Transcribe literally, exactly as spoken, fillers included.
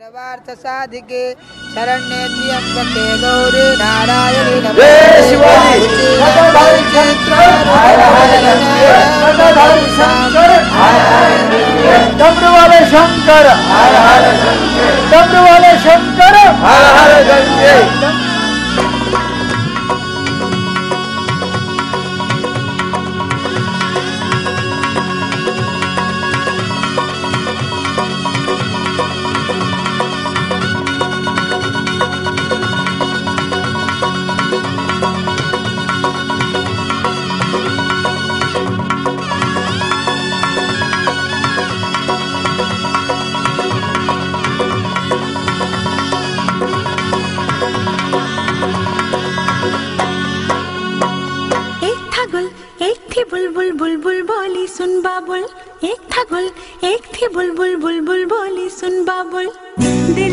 सर्वार्थ साधिके शरण्ये त्र्यंबके गौरी नारायणी डमरू वाले शंकर हर हर डमरू वाले शंकर हर हर गंगे। बुलबुल बुलबुल बोली सुन बाबुल, एक था गुल एक थी बुलबुल बुलबुल बोली सुन बाबुल। दिल